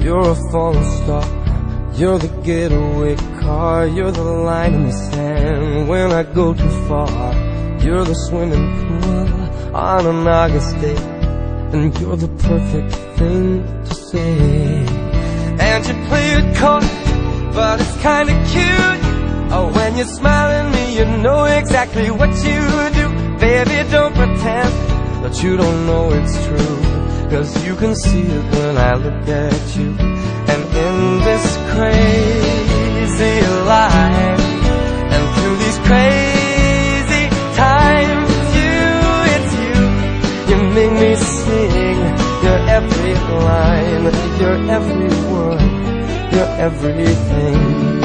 You're a falling star, you're the getaway car, you're the line in the sand when I go too far. You're the swimming pool on an August day, and you're the perfect thing to say. And you play it coy, but it's kinda cute. Oh, when you smile at me, you know exactly what you do. Baby, don't pretend that you don't know it's true, 'cause you can see it when I look at you. And in this crazy life, and through these crazy times, it's you. You make me sing your every line, your every word, your everything.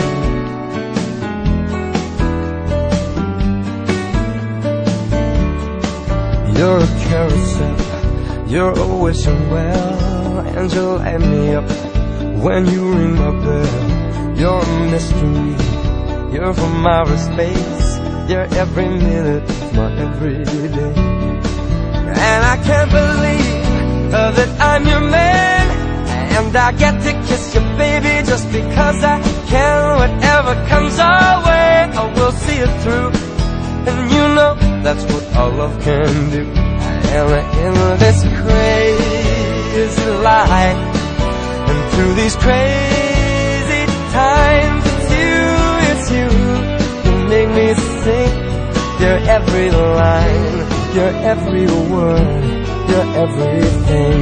You're a carousel, you're always well, and you light me up when you ring my bell. You're a mystery, you're from outer space, you're every minute of my everyday. And I can't believe that I'm your man, and I get to kiss you, baby, just because I can. Whatever comes our way, I will see it through, and you know that's what our love can do. And in this crazy life, and through these crazy times, it's you. You make me sing your every line, your every word, your everything.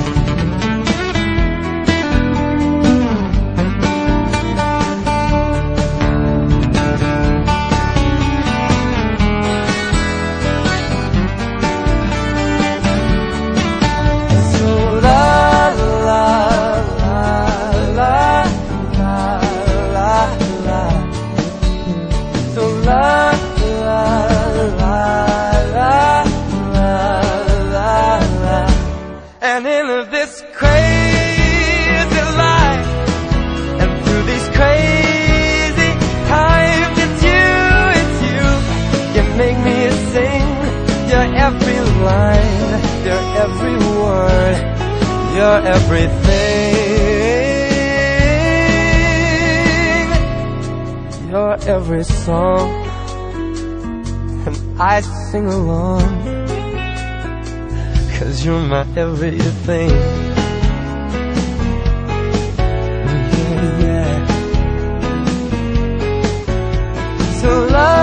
And in this crazy life, and through these crazy times, it's you. You make me sing your every line, your every word, your everything, your every song, and I sing along, 'cause you're my everything. Yeah, yeah. So love